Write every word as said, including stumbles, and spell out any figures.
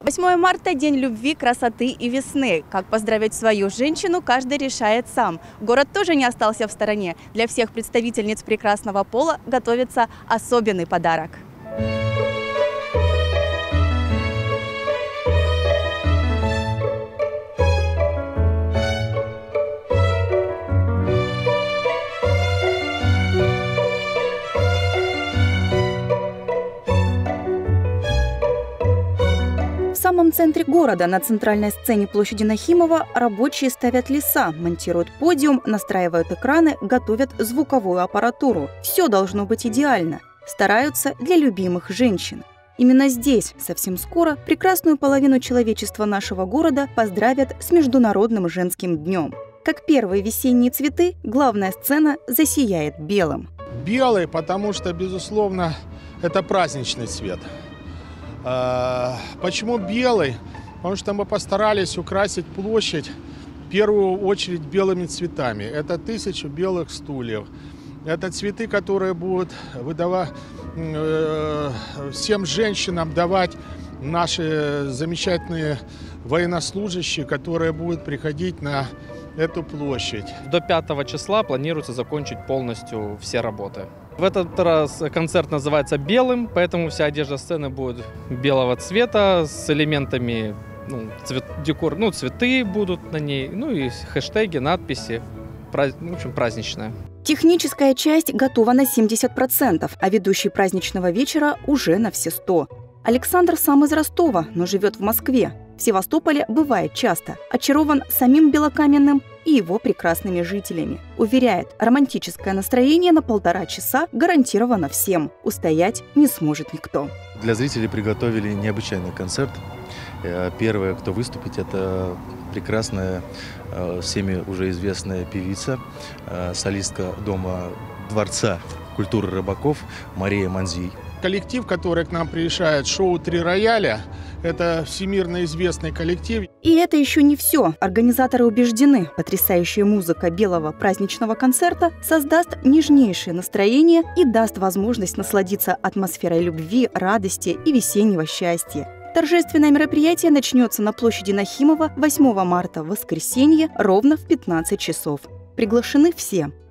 восьмое марта – День любви, красоты и весны. Как поздравить свою женщину, каждый решает сам. Город тоже не остался в стороне. Для всех представительниц прекрасного пола готовится особенный подарок. В самом центре города, на центральной сцене площади Нахимова, рабочие ставят леса, монтируют подиум, настраивают экраны, готовят звуковую аппаратуру. Все должно быть идеально. Стараются для любимых женщин. Именно здесь совсем скоро прекрасную половину человечества нашего города поздравят с Международным женским днем. Как первые весенние цветы, главная сцена засияет белым. Белый, потому что, безусловно, это праздничный цвет. Почему белый? Потому что мы постарались украсить площадь в первую очередь белыми цветами. Это тысяча белых стульев. Это цветы, которые будут выдавать, всем женщинам давать наши замечательные военнослужащие, которые будут приходить на эту площадь. До пятого числа планируется закончить полностью все работы. В этот раз концерт называется «Белым», поэтому вся одежда сцены будет белого цвета с элементами, ну, цвет, декор, ну, цветы будут на ней, ну и хэштеги, надписи, праз, в общем, праздничная. Техническая часть готова на семьдесят процентов, а ведущий праздничного вечера уже на все сто. Александр сам из Ростова, но живет в Москве. В Севастополе бывает часто. Очарован самим Белокаменным и его прекрасными жителями. Уверяет, романтическое настроение на полтора часа гарантировано всем. Устоять не сможет никто. Для зрителей приготовили необычайный концерт. Первое, кто выступит, это прекрасная, всеми уже известная певица, солистка Дома дворца культуры рыбаков Мария Манзий. Коллектив, который к нам приезжает, шоу «Три рояля», это всемирно известный коллектив. И это еще не все. Организаторы убеждены, потрясающая музыка белого праздничного концерта создаст нежнейшее настроение и даст возможность насладиться атмосферой любви, радости и весеннего счастья. Торжественное мероприятие начнется на площади Нахимова восьмого марта в воскресенье ровно в пятнадцать часов. Приглашены все.